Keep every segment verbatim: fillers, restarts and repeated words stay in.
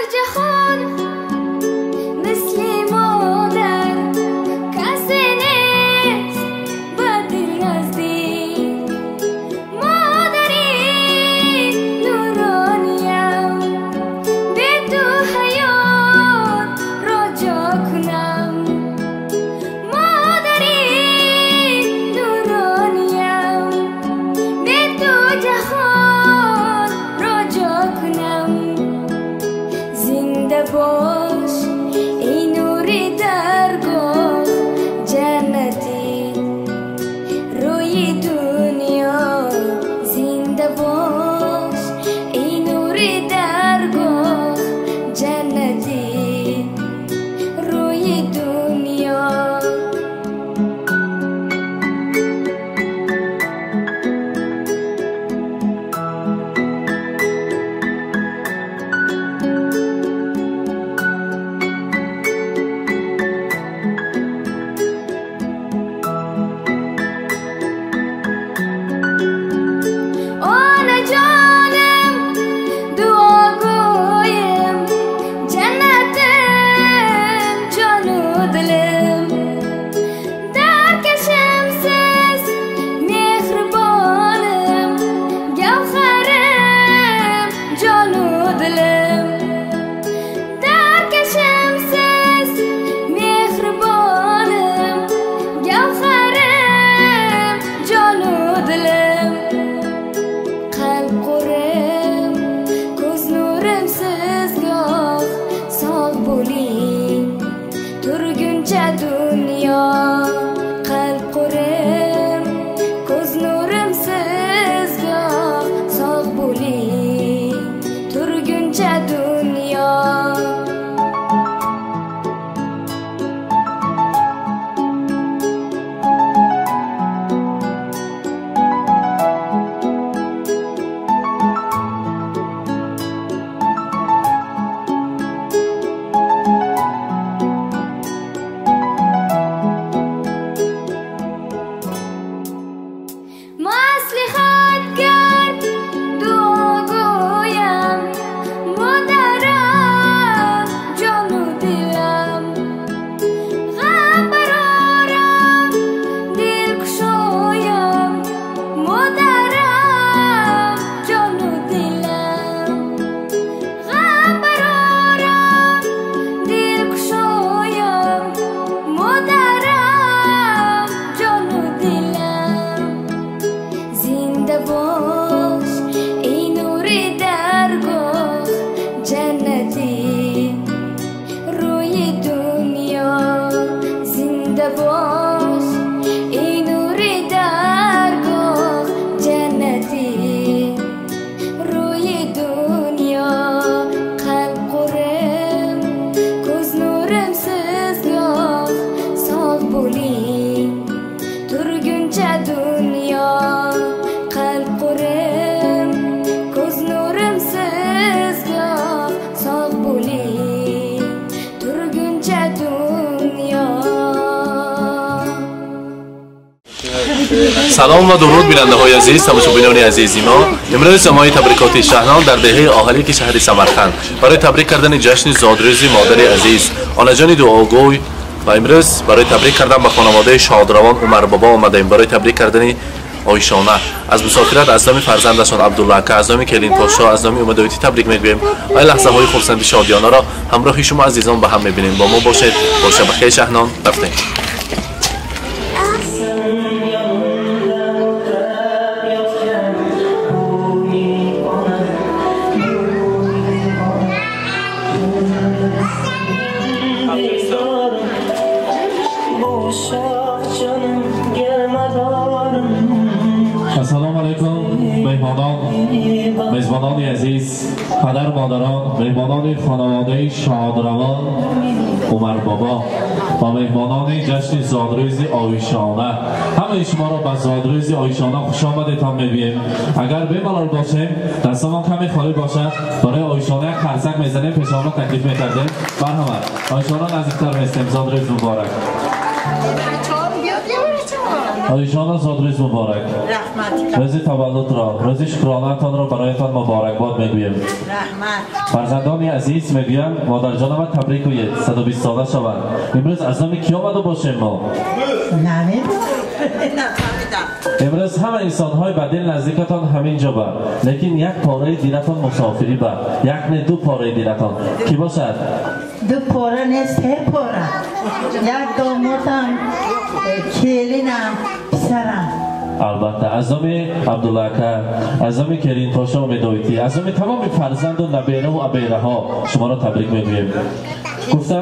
سلام و درود بیننده های عزیز، تماشاچیان عزیزی ما. امروز جمعی تبریکات شهران در دهه آهلی که شهر سمرقند برای تبریک کردن جشن زادروز مادر عزیز آنجان دعاگوی و امروز برای تبریک کردن به خانواده شادروان عمر بابا آمدیم برای تبریک کردن آیشانه از مسافرت از نام فرزندشان عبدالله که از نام کلین پاشا از نام اومدویتی تبریک میگویم. این لحظه های خرسندی شادیانه را همراه شما عزیزان با هم میبینیم. با ما باشید. با شبکه شهران رفتیم. السلام علیکم مهمانان، میزبانان عزیز، پدر مادران، مهمانان خانواده شادروان عمر بابا و مهمانان جشن زادروز آیشانه، همه شما را به زادروز آیشانه خوش آمدید میگوییم. اگر بمالال باشیم دستمان کمی خالی باشد برای آیشانه خرسک میزنیم، پیشاما تکلیف میکردیم. مرحبا آیشانه نزدیکتر میستیم. زادروز مبارک. آیشان زادروز مبارک. رحمت. روز تولد را، روز شکرانه‌تان را برایتان مبارکباد میگویم. رحمت. فرزندان عزیز میگویم مادر جان ما تبریک گویید صد و بیست ساله شوند. امروز از نام کی آمده باشیم ما؟ امروز همه انسان‌های بدل نزدیکتان همینجا با، لیکن یک پاره دیرتان مسافری با، یک نه دو پاره دیرتان کی باشد؟ دو پاره نیست، سه پاره. یک دامادم، کلینم، پسرم. البته از نام عبدالله که از نام کریم پاشا امیدویتی از نام تمام فرزند و نبیره و عبیره ها شما را تبریک میگویم. گفتم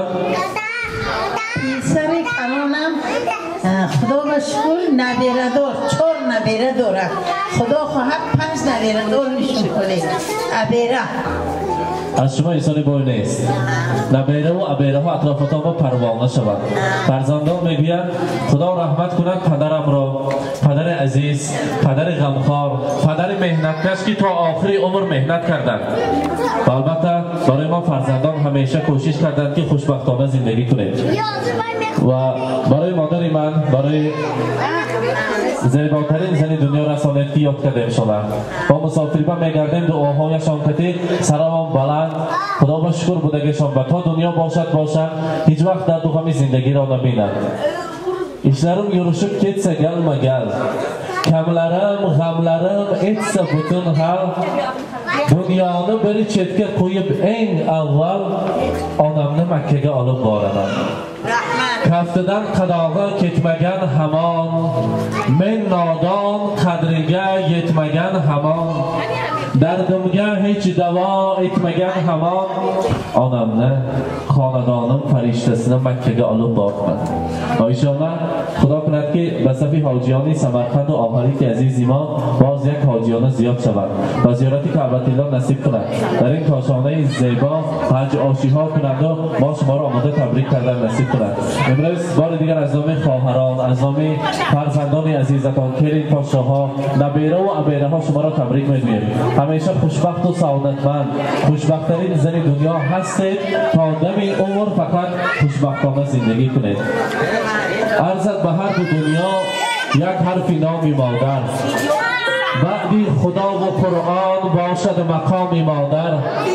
پسر کلانم خدا به شکر نبیره دار، چهار نبیره داره. خدا خواهد پنج نبیره دار میشون کنه. عبیره از شما انسانی بای نیست. نبیره و عبیره ها اطرافتان ما پروانه شود. فرزندان میگویند خدا رحمت کند پدرم را، پدر عزیز، پدر غمخوار، پدر مهنتکش که تا آخری عمر مهنت کردند. و البته برای ما فرزندان همیشه کوشش کردند که خوشبختانه زندگی کنید. و برای مادر من، برای زیباترین زن دنیا رسانید که یاد کردیم شما با مسافری با میگردیم دعاهایشان کتی سرام بلند خدا با شکر بودگیشان و تا دنیا باشد باشد هیچ وقت در دوخمی زندگی را نبیند. işlerim yürüşüp getse gelme gel. Kamlarım, gamlarım etse bütün hal. Dünyanı bir chetga qo'yib eng avval onamni Makkaga olib boraman. Kaftidan qadog'i ketmagan hamon, men nodon qadriga yetmagan hamon, dardimga hech davo etmagan hamon, onamni xonadonim farishtasini Makkaga olib borman. Va inshaalloh Xudo kunadki Basafi hojiyoni Samarqand و آخری عزیزی ما باز یک حاجیانه زیاد شود و زیارتی کعبةالله نصیب کند. در این کاشانه زیبا حج آشی ها کنند و ما شما را آماده تبریک کردن نصیب کند. امروز بار دیگر از نام خواهران، از نام فرزندان عزیزتان، کریم پاشاها، نبیره و عبیره ها شما را تبریک میگویم. همیشه خوشبخت و سعادتمند، خوشبختترین زن دنیا هستید تا دم عمر فقط خوشبختانه زندگی کنید. عرضت به هر دو دنیا یک حرف نامی مادر، بعدی خدا و قرآن باشد مقامی مادر.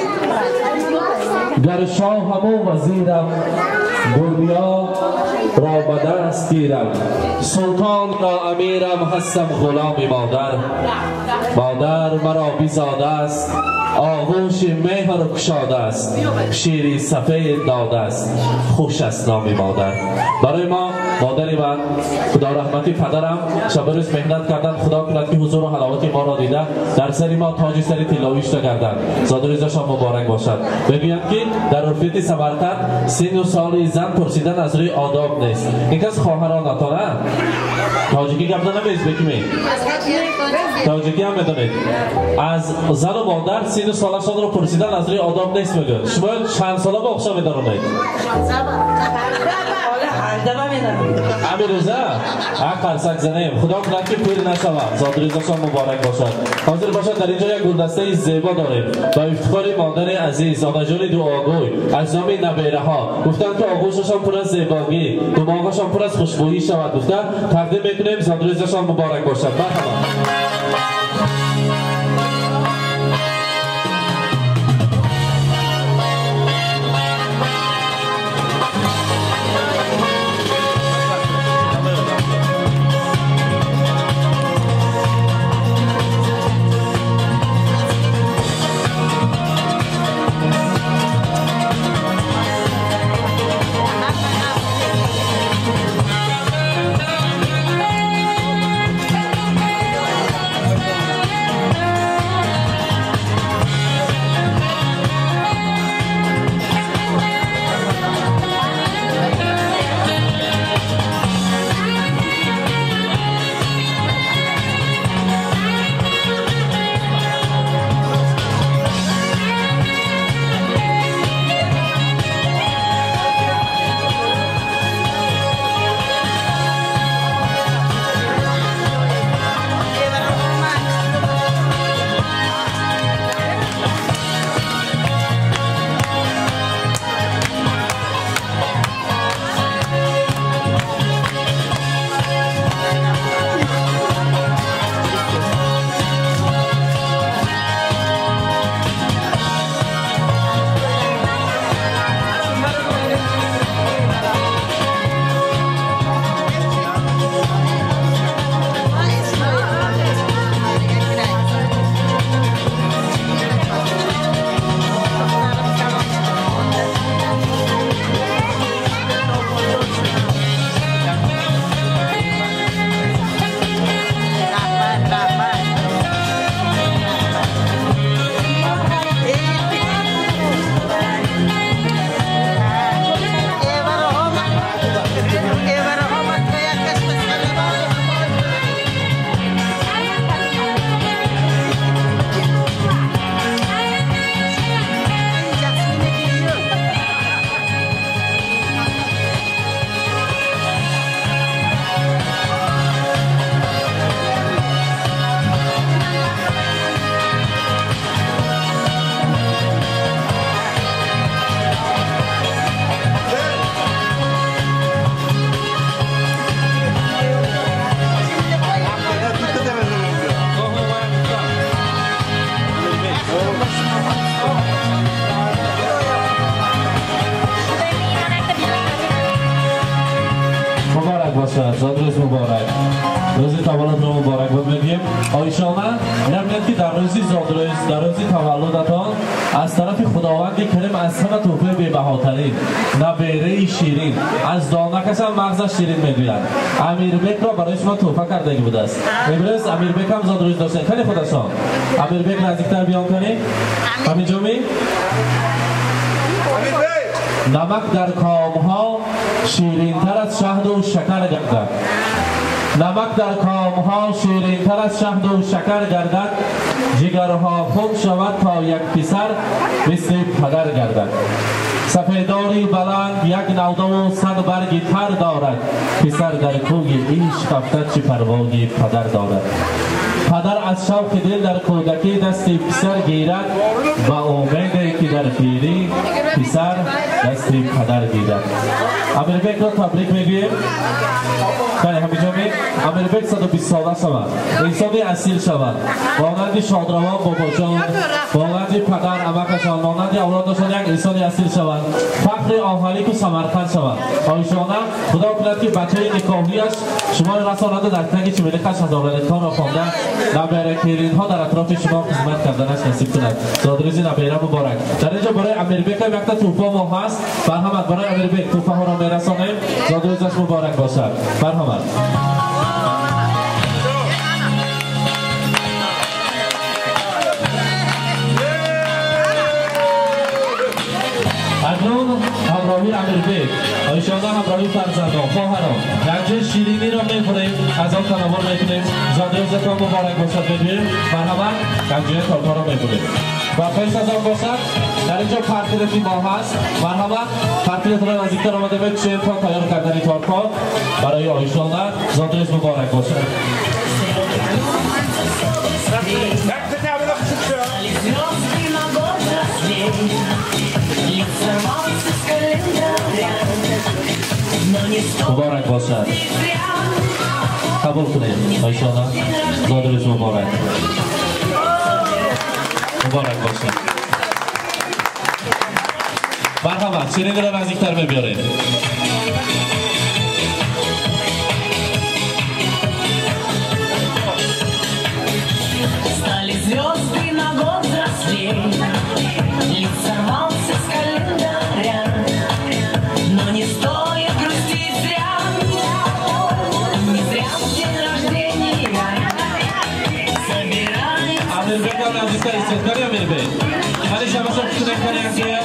گر شاهم و وزیرم دنیا را به دست گیرم، سلطان را امیرم هستم غلامی مادر. مادر مرا بیزاده است، آغوش مهر کشاده است، شیری سفید داده است، خوش است نام مادر. برای ما مادری من خدا رحمتی پدرم شب روز مهنت کردن، خدا کند که حضور و حلاوت ما را دیده در سری ما تاج سری طلاییش کردند. زاد روزشان مبارک باشد. بگویم که در عرفیت سمرقند سن و سال زن پرسیدن از روی آداب نیست. این کس خواهرانتانه تاجیکی گپ نمیز بگیم، تاجیکی هم بدونید از زن و مادر سن و سالشان رو پرسیدن از روی آداب نیست. میگن شما چند ساله با اخشا میدارونید؟ همین روزه اقل سک زنیم. خدا کنند که پیر نشود، زاد روزشان مبارک باشد. حاضر باشد در اینجا یک گلدسته زیبا داریم با افتخار مادر عزیز آناجان دعاگوی از نام نبیره ها. گفتند که آغوششان پر از زیبایی، دماغشان پر از خوشبویی شود. گفتند تقدیم میکنیم، زاد روزشان مبارک باشد. مرحبا. باشد. زاد روز مبارک. روز تولد رو مبارک بود میگیم. آیشانه میگم که در روزی زاد روز در روزی تولدتان از طرف خداوند کریم از همه تحفه بی‌بهاترین نبیره شیرین از دانه کس هم مغز شیرین میگویند. امیربک را برای شما تحفه کرده بوده است. امروز امیربک هم زاد روز داشتن. خیلی خودشان. امیربک نزدیکتر بیان کنید. همینجا می نمک در کامها شیرین‌تر از شهد و شکر گردد. نمک در کامها شیرین‌تر از شهد و شکر گردد. جگرها خم شود تا یک پسر مثل پدر گردد. سپیداری بلند یک نوده و صد برگی تر دارد. پسر در کوی عشق افتد چه پروای پدر دارد. پدر از شوق دل در کودکی دست پسر گیرد و امیدی که در پیری پسر دست پدر گیرد. امیربک را تبریک میگویم. خیلی همینجا می امیربک صد و بیست ساله شود. انسانی اصیل شود. مانند شادروان باباجان، مانند پدر عمکشان، مانند اولادشان یک انسانی اصیل شود. فخر آهالیک و سمرقند شود. آیشانه خدا کند که بچه نکاحیش شما رساننده در تنگ چمنکش هزارانتان را خوانده نبیره کیرین ها در اطراف شما خدمت کردنش نصیب کند. زادروزی نبیره مبارک. در اینجا برای امیربک هم یک تا توفه ما هست. مرحمت برای امیربک توفه ها را میرسانیم. زادروزش مبارک باشد. مرحمت. اکنون همراهی امیربک آیشانه همراهی فرزندان خواهران گنج شیرینی را میخوریم از آن تناول میکنیم. زادروزتان مبارک باشد میگوییم. مرحبا گنج تارتا را میخوریم و پس از آن باشد در اینجا پرتیلتی ما هست. مرحبا پرتیلت را نزدیکتر آمده به چهل تا تیار کردنی تارتا برای آیشانه. زادروز مبارک باشد. مبارک باشد. قبول کنید آیشانه. زادروز مبارک. مبارک باشد. مرحبا شیرینی را نزدیکتر میبیارید. Nós estamos cantando, meu bem. Olha, já vai ser tudo aqui, aqui.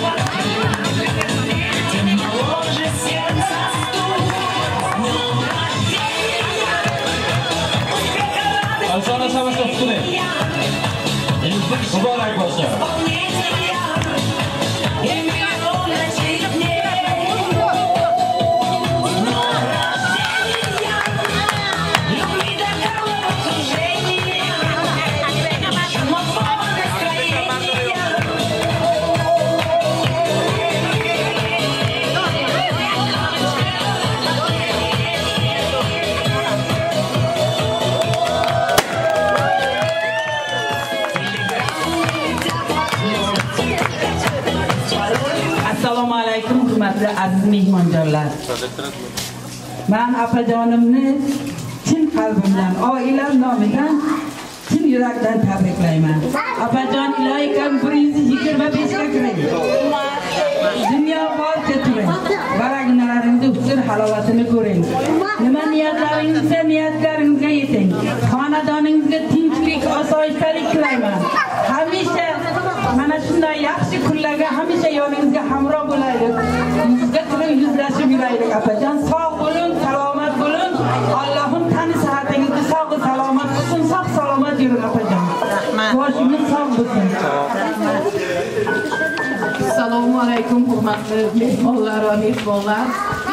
Olha só, nós estamos cantando. Mübarek olsun. Aziz mehmonjonlar. Men opajonimni chin qalbimdan, oilam nomidan, chin yurakdan tabriklayman. Opajon iloyim bir yuz yigirma besh ga kiradi. Dunyo bor turing. Baragnaringizning huzur halovatini ko'ring. Nima niyatlaringizga niyatlaringizga yeting. Xonadoningizga tinchlik, osoyishtalik tilayman. Hamisha mana shunday yaxshi kunlarga hamisha yoningizga hamroh bo'laylik. Yuzga turib yuzlashib yuraylik opajon. Sog' bo'ling, salomat bo'ling. Allohim tani sihatingizni sog' salomat qilsin, sog' salomat yuring opajon. Boshingiz sog' bo'lsin. Assalomu alaykum hurmatli mehmonlar va mehmonlar.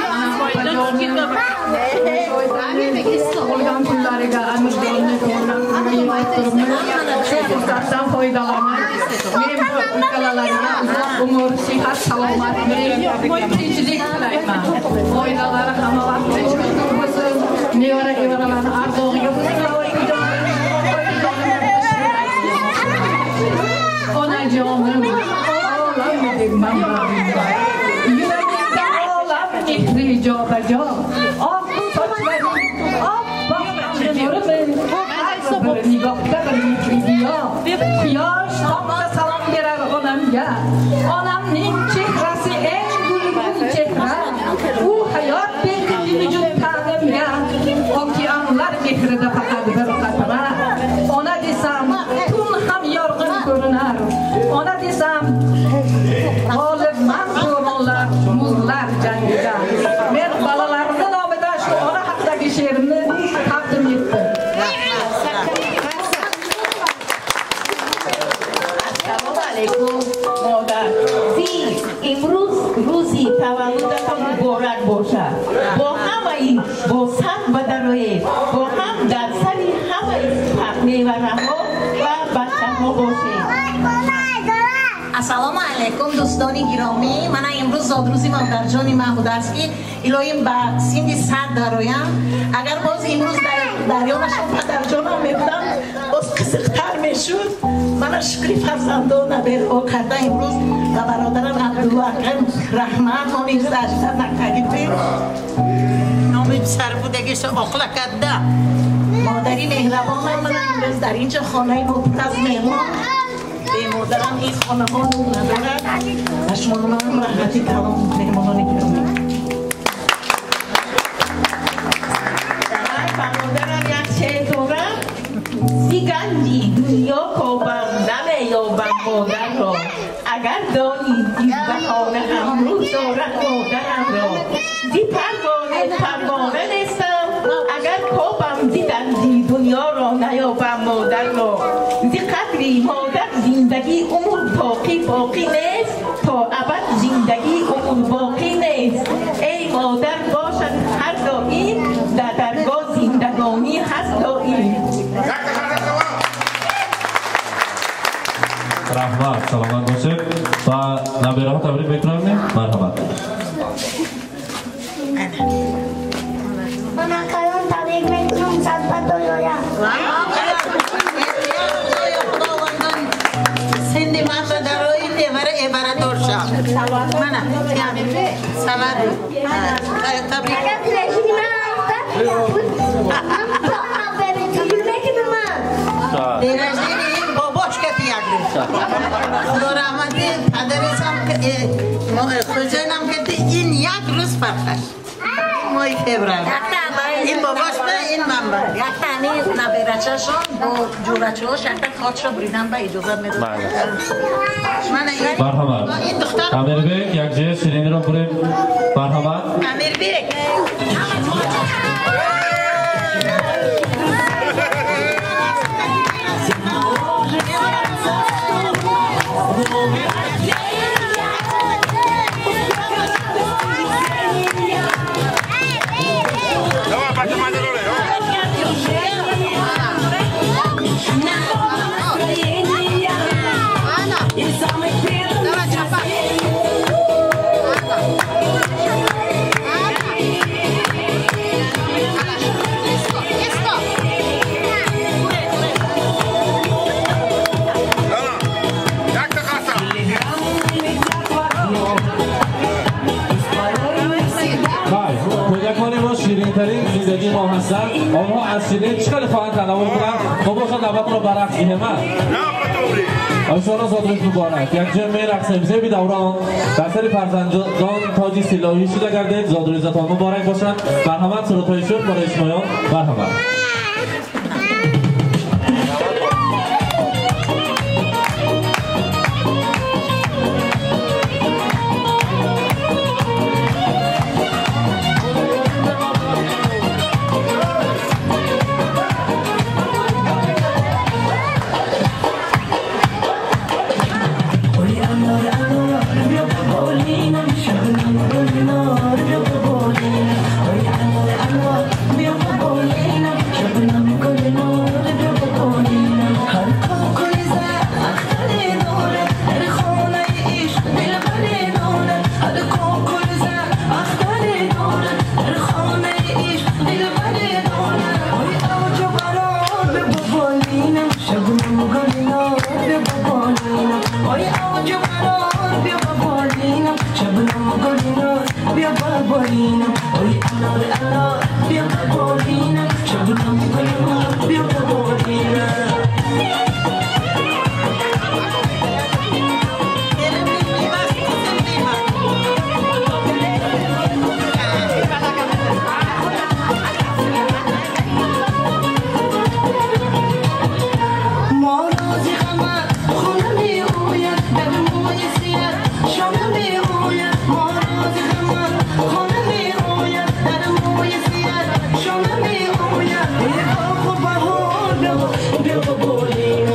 Bo'lgan kunlariga Amirzonni ko'rganimni shu fursatdan foydalanaman. Men bu ukalalarga uzoq umr, sihat, salomatlik, tinchlik tilayman. Oilalari hamma vaqt tinchlik bo'lsin. Nevara evaralarni ardog'iga onajonim, olamdek manbarimda. Yuragimda olam ehri ijobajon. Oq sochlaring تولدتان مبارک باشد. با همه با صد و درایه با هم در سر همه میوه‌ها و بچه‌ها باشید. السلام علیکم دوستان گرامی. من امروز زادروزی مادر جان محمود است که الهیم با سیندی صد درایم. اگر باز امروز در دریا نشون پدر جانم میبودم باز قصقتر میشد. من شکری فرزندان نبیر او کرده امروز و برادرم عبدالواقع رحمت ما نیز اجتر نکردیم نامی سر بودگیش آخلا کرده مادری مهربان من امروز در اینجا خانه ما پر از مهمان به مادرم این خانه ها نور ندارد و شما هم رحمتی کلام مهمانانی گرامی. برادرم یک چه دارم سیگنجی دنیا کوبم نمیابم مادر را اگر دانی این بهانه امروز دارد مادرم را دی پروانه پروانه نیستم اگر کوبم دیدنجی دنیا را نیابم مادر را دی قدری مادر زندگی عمر باقی باقی نیست تا ابد زندگی عمر باقی نیست ای مادر باشد هر دائم در درگاه زندگانی هست دائم. رحمت سلامت باشه و نبیره ها تبریک بکنم. مرحبا من اکران تبریک بکنم صدبت دویا سندی من به درایی تیوره ایباره دورشم منم سلام تبریک دیرشتی باباش کتی یکلی خدا رحمتی پدرشم خوزینم کتی این یک روز فرقش مای فبرای این باباش به این من به یک تانی نبیرچه شون با جورچه ها شکر خاطر بریدم به اجازت میدونم مرحبا امیر بیک یک جه شیرینی رو بریم. مرحبا امیر بیک ترین زندگی ما هستند آنها از شیرین چقدر خواهند تناول کنند ما باشد نوبت را برعکس همه آیشانا زادروز مبارک یک جمعه رقص امضای بی دوران در سر فرزندان تاجی سلاحی شده گردید. زادروزتان مبارک باشند. مرحمت سرودهای شد برای شمایان. مرحمت Beautiful boy.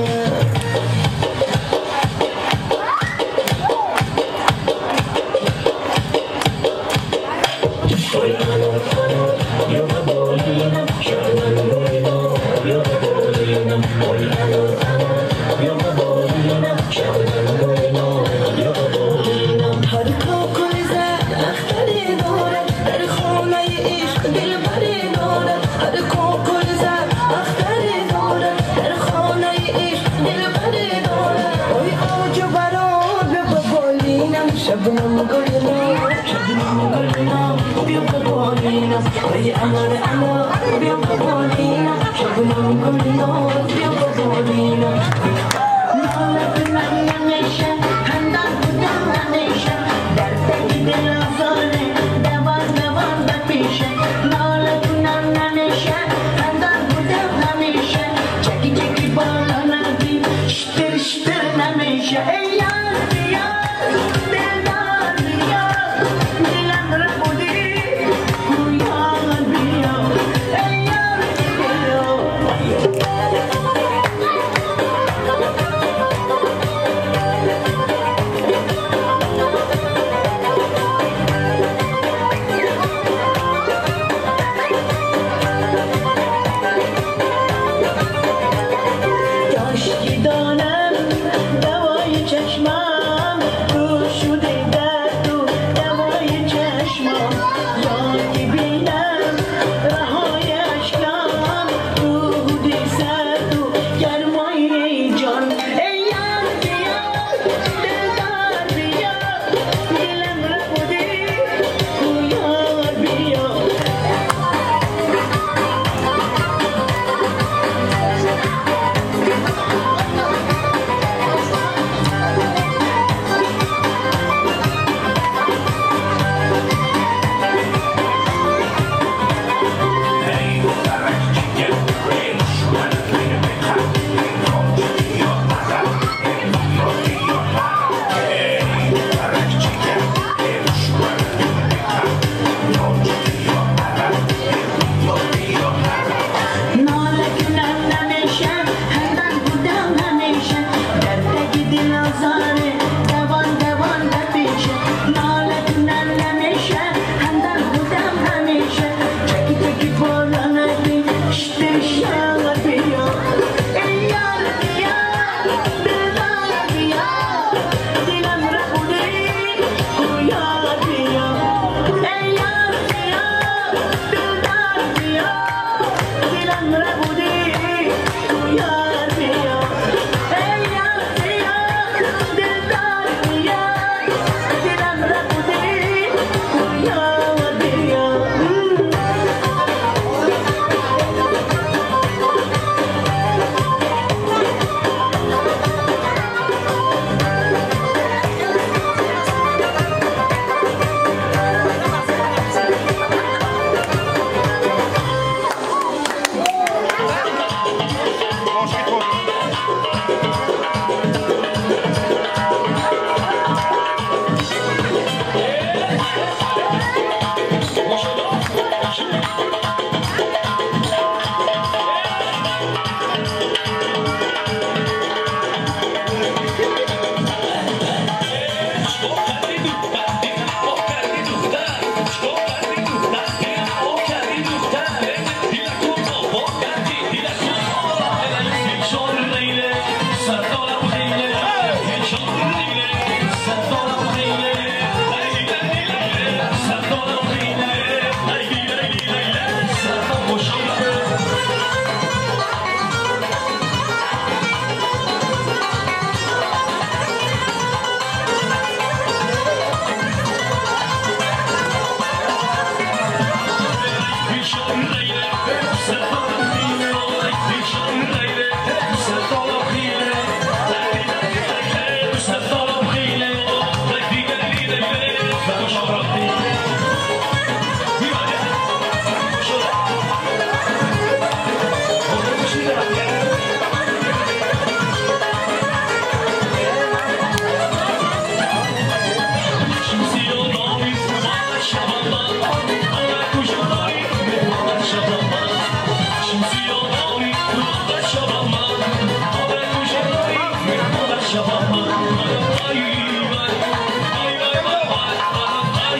Şabaman, ay ay ay ay ay ay ay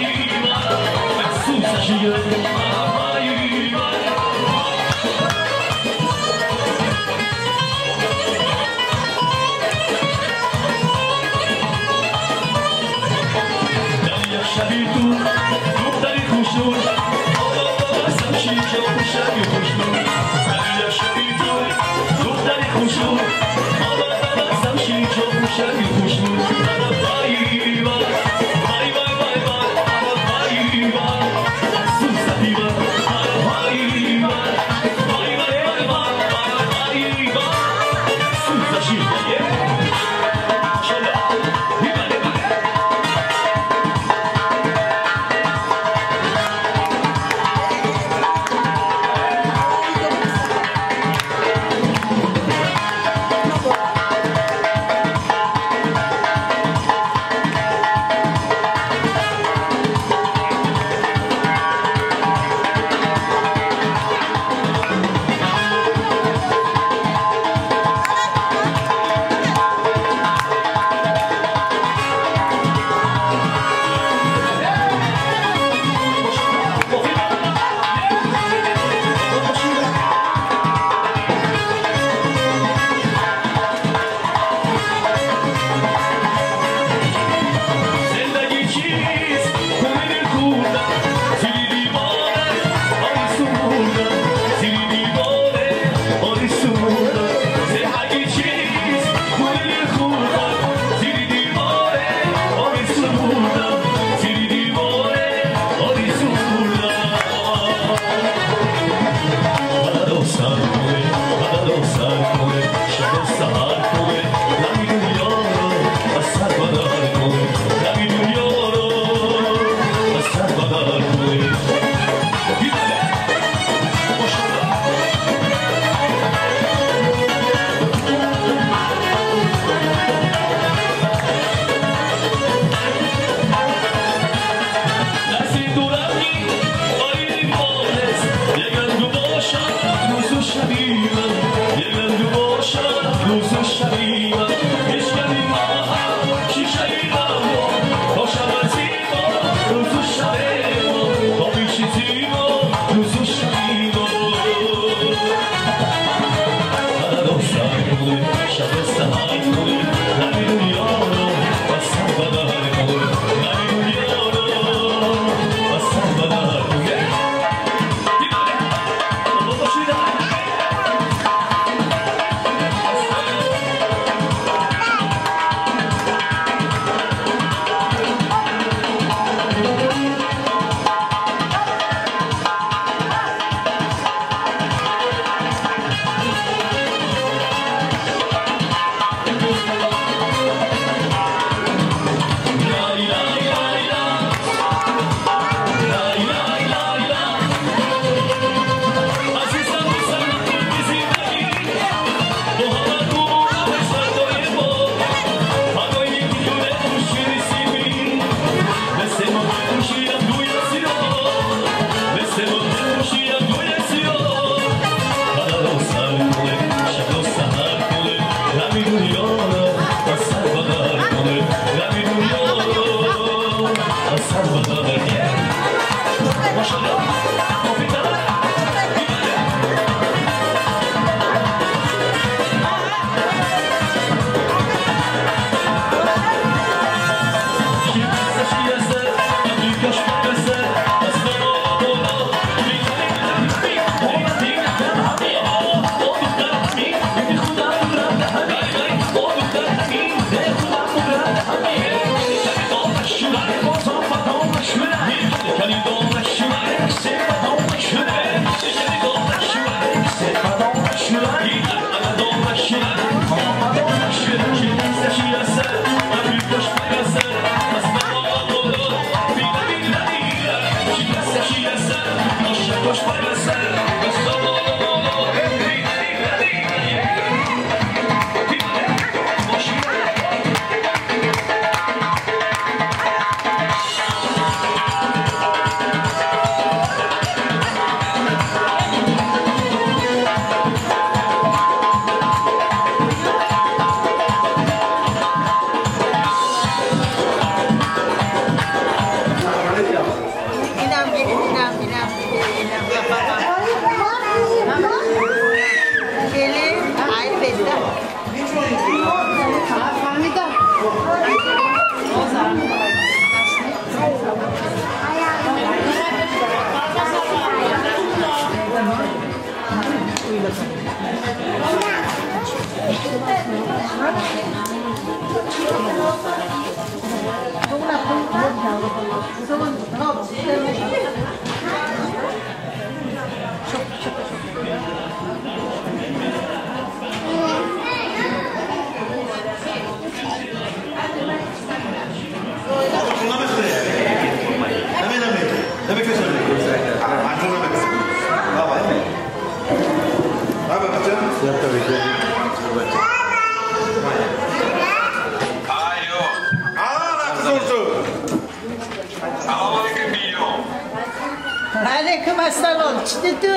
Aleyküm assalam. Çıktı.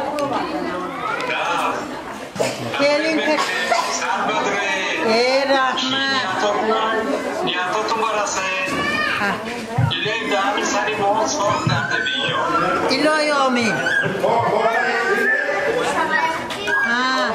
Gelin kaç. Ey rahmat. Niyatatım arası. İlay dami seni boğaz soğuk nerede biliyor. İloy omi. Ha.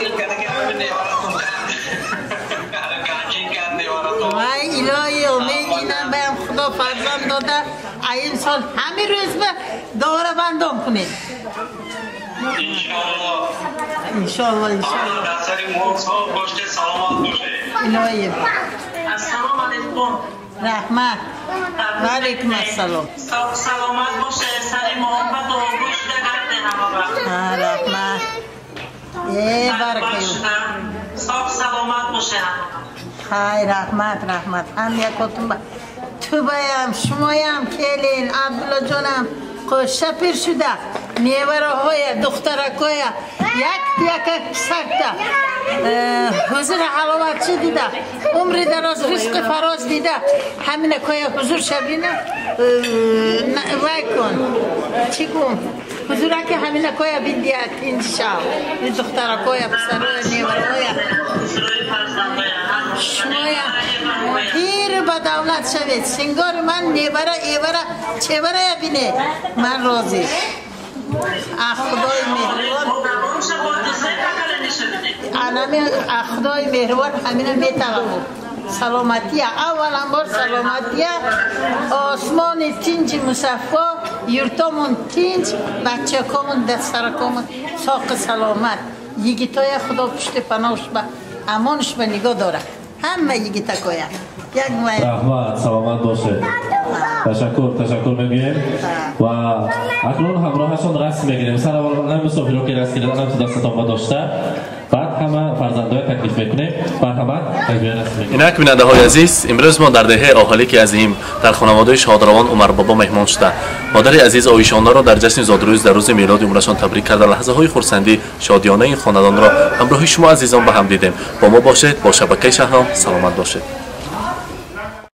Vay iloy omi. İnan ben Xudo farzand dada. Ayın sol همین روز به دوره بندم کنید İnşallah. İnşallah inşallah. Dersleri muhakkak başta selamat باشه. İlahiyim. Assalomu alaykum. Rahmat. Ve aleyküm assalam. Sog' salomat باشه. Sari muhabbat و گوشت قد همه Ha rahmat. Ey barakayım. Sog' salomat باشه. Hay rahmat rahmat. Ham yakotum ba. توبایم شمایم کلین عبدالله جانم خوشا پیر شده میوره های دخترکای یک یک سکته حضور حلاوت چی دیده عمر دراز رزق فراز دیده همین که حضور شبینه وای کن چی کن حضور که همین که بیدیت انشاء دخترکای پسرای میوره های شمایم پیر با دولت شوید سنگار من نیبره ایبره چهبره بینه من راضی خدای مهربان انمی خدای مهربان همینه میتوانم سلامتی اولا بار سلامتی آسمان تینج مصفا یورتامون تینج بچه کامون دسترکامون ساق سلامت یگیتای خدا پشت پناهش به امانش به نگاه داره همه یگیتا کویا یک مایه رحمت سلامت باشه تشکر تشکر میگیم و اکنون همراهشون رسم میگیریم سر اول مسافر رو که رسم کردن تو دستتان ما داشته بعد همه فرزندای تکلیف میکنیم مرحبا تکبیر رسم میگیریم. اینک بیننده های عزیز امروز ما در دهه آهالیک عظیم در خانواده شادروان عمر بابا مهمان شده مادر عزیز آیشانا را در جشن زادروز در روز میلاد عمرشان تبریک کرده لحظه های خرسندی شادیانه این خاندان را همراه شما عزیزان به هم دیدیم با ما باشید با شبکه شهرام سلامت باشید.